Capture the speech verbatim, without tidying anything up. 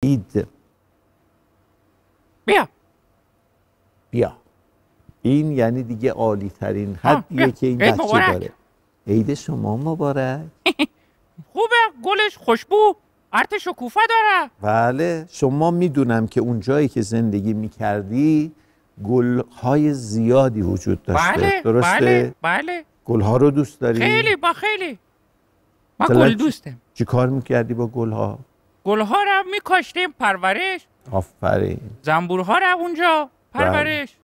عید. بیا بیا. این یعنی دیگه عالی ترین حدیه که این بچه مبارک. داره. عید شما مبارک. خوبه، گلش خوشبو، ارت شکوفه داره. بله، شما میدونم که اون جایی که زندگی میکردی گلهای زیادی وجود داشته. بله درسته؟ بله بله. گلها رو دوست داری؟ خیلی با خیلی. من مثلا گل دوستم. چی کار میکردی با گلها؟ گلها رو میکاشتیم پرورش. آفرین. زنبورها رو اونجا پرورش.